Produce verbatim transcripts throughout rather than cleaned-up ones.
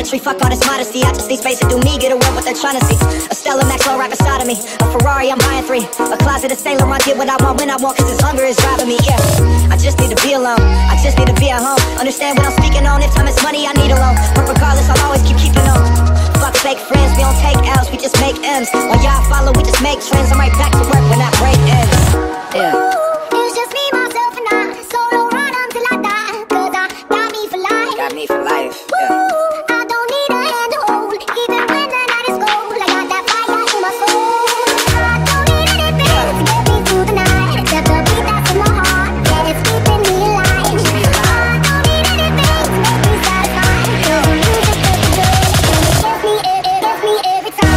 idolatry, fuck all this modesty. I just need space to do me, get away what they're trying to see. A Stella Maxwell right beside of me, a Ferrari, I'm buying three. A closet of Saint Laurent, get what I want when I want, cause this hunger is driving me, yeah. I just need to be alone, I just need to be at home. Understand what I'm speaking on, if time is money, I need a loan. But regardless, I'll always keep keeping on. Fuck fake friends, we don't take L's, we just make M's. While y'all follow, we just make trends. I'm right back to work when that break ends, yeah. It's just me, myself, and I. So don't run until I die, cause I got me for life. Got me for life, yeah. I don't need a hand to hold, even when the night is cold. I got that fire in my soul. I don't need anything to get me through the night, except the beat that's in my heart, and it's keeping me alive. I don't need anything to make me satisfied, cause the music is the joy, and it gets me, it, it gets me every time.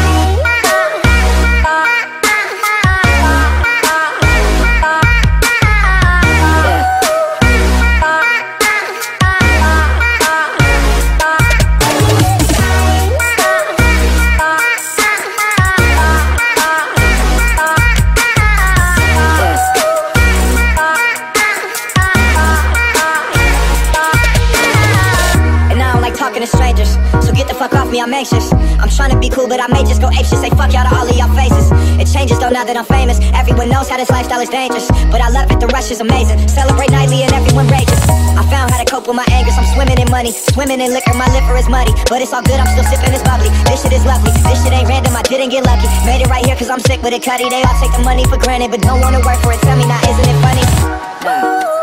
Talking to strangers, so get the fuck off me, I'm anxious. I'm trying to be cool, but I may just go apeshit. Say fuck y'all to all of y'all faces. It changes though now that I'm famous. Everyone knows how this lifestyle is dangerous, but I love it, the rush is amazing. Celebrate nightly and everyone rages. I found how to cope with my anger, so I'm swimming in money, swimming in liquor, my liquor is muddy. But it's all good, I'm still sipping this bubbly. This shit is lovely, this shit ain't random, I didn't get lucky. Made it right here cause I'm sick with it, cutty. They all take the money for granted, but don't wanna work for it. Tell me now, isn't it funny? Nah.